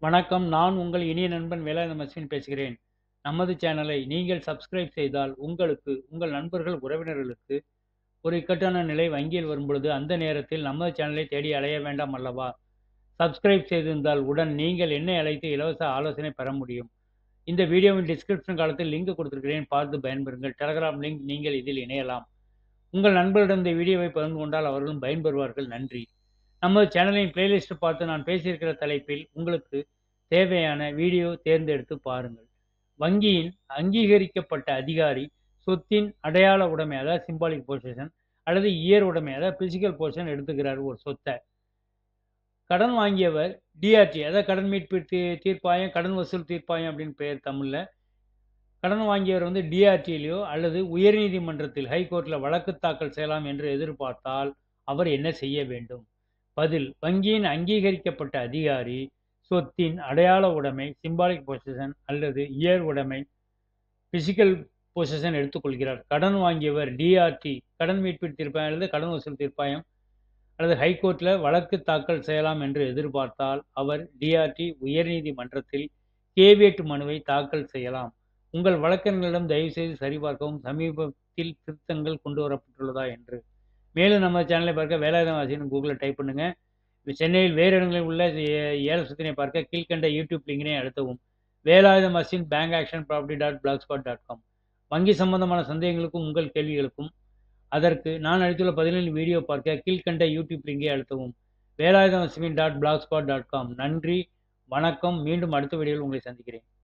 வணக்கம். நான் உங்கள் இனிய நண்பன் வேலாயுதம் அஸ்வின் பேசுகிறேன். நமது சேனலை நீங்கள் சப்ஸ்கிரைப் செய்தால் உங்களுக்கு, உங்கள் நண்பர்கள், உறவினர்களுக்கு ஒரு இக்கட்டான நிலை வங்கியில் வரும்பொழுது, அந்த நேரத்தில் நமது சேனலை தேடி அலைய வேண்டாம் அல்லவா? சப்ஸ்கிரைப் செய்திருந்தால் உடன் நீங்கள் என்னை அழைத்து இலவச ஆலோசனை பெற முடியும். இந்த வீடியோவின் டிஸ்கிரிப்ஷன் காலத்தில் லிங்க் கொடுத்திருக்கிறேன். பார்த்து பயன்பெறுங்கள். டெலகிராம் லிங்க் நீங்கள் இதில் இணையலாம். உங்கள் நண்பர்களிடம் இந்த வீடியோவை பகிர்ந்து கொண்டால் அவர்களும் பயன்பெறுவார்கள். நன்றி. நமது சேனலின் பிளேலிஸ்ட் பார்த்து நான் பேசியிருக்கிற தலைப்பில் உங்களுக்கு தேவையான வீடியோ தேர்ந்தெடுத்து பாருங்கள். வங்கியின் அங்கீகரிக்கப்பட்ட அதிகாரி சொத்தின் அடையாள உடைமை, அதாவது சிம்பாலிக் பொசிஷன், அல்லது இயர் உடைமை, அதாவது பிசிக்கல் பொசிஷன் எடுத்துக்கிறார் ஒரு சொத்தை. கடன் வாங்கியவர் டிஆர்டி, அதாவது கடன் மீட்பு தீர்ப்பாயம், கடன் வசூல் தீர்ப்பாயம் அப்படின்னு பெயர் தமிழ்ல. கடன் வாங்கியவர் டிஆர்டியிலோ அல்லது உயர்நீதிமன்றத்தில் ஹைகோர்ட்டில் வழக்கு தாக்கல் செய்யலாம் என்று எதிர்பார்த்தால் அவர் என்ன செய்ய வேண்டும்? பதில்: வங்கியின் அங்கீகரிக்கப்பட்ட அதிகாரி சொத்தின் அடையாள உடைமை, சிம்பாலிக் பொசிஷன் அல்லது இயர் உடைமை, பிசிக்கல் பொசிஷன் எடுத்துக்கொள்கிறார். கடன் வாங்கியவர் டிஆர்டி, கடன் மீட்பு தீர்ப்பாயம் அல்லது கடன் வசூல் தீர்ப்பாயம் அல்லது ஹைகோர்ட்டில் வழக்கு தாக்கல் செய்யலாம் என்று எதிர்பார்த்தால் அவர் டிஆர்டி உயர்நீதிமன்றத்தில் கேவியட் மனுவை தாக்கல் செய்யலாம். உங்கள் வழக்கறிஞர்களிடம் தயவுசெய்து சரிபார்க்கவும் சமீபத்தில் திருத்தங்கள் கொண்டு வரப்பட்டுள்ளதா என்று. மேலும் நம்ம சேனலை பார்க்க வேலாயுதம் அஸ்வின் கூகுளில் டைப் பண்ணுங்கள். சென்னையில் வேறு இடங்களில் உள்ள ஏல சொத்தினை பார்க்க கீழ்கண்ட யூடியூப் லிங்கினை அழுத்தவும். வேலாயுதம் அஸ்வின் பேங்க் ஆக்ஷன் ப்ராப்பர்ட்டி.blogspot.com. வங்கி சம்பந்தமான சந்தேகங்களுக்கும் உங்கள் கேள்விகளுக்கும் அதற்கு நான் அளித்துள்ள பதிலில் வீடியோ பார்க்க கீழ்கண்ட யூடியூப் லிங்கை அழுத்தவும். வேலாயுதம் அஸ்வின்.blogspot.com. நன்றி, வணக்கம். மீண்டும் அடுத்த வீடியோவில் உங்களை சந்திக்கிறேன்.